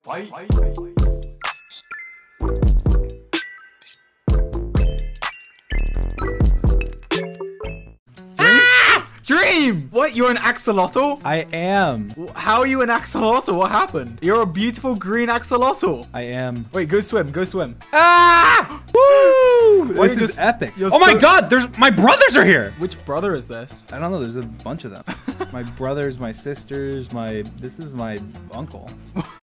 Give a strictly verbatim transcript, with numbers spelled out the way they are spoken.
Fight. Dream! What? You're an axolotl? I am. How are you an axolotl? What happened? You're a beautiful green axolotl. I am. Wait, go swim. Go swim. Ah! Woo! Why This you is just- epic. you're Oh my so- god, there's my brothers are here. Which brother is this? I don't know, there's a bunch of them. My brothers, my sisters, my this is my uncle.